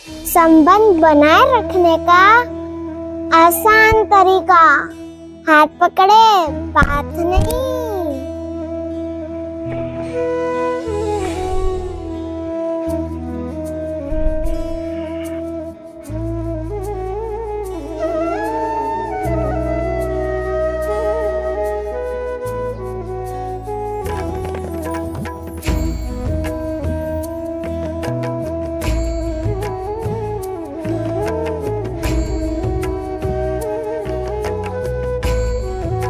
संबंध बनाए रखने का आसान तरीका, हाथ पकड़े बात नहीं।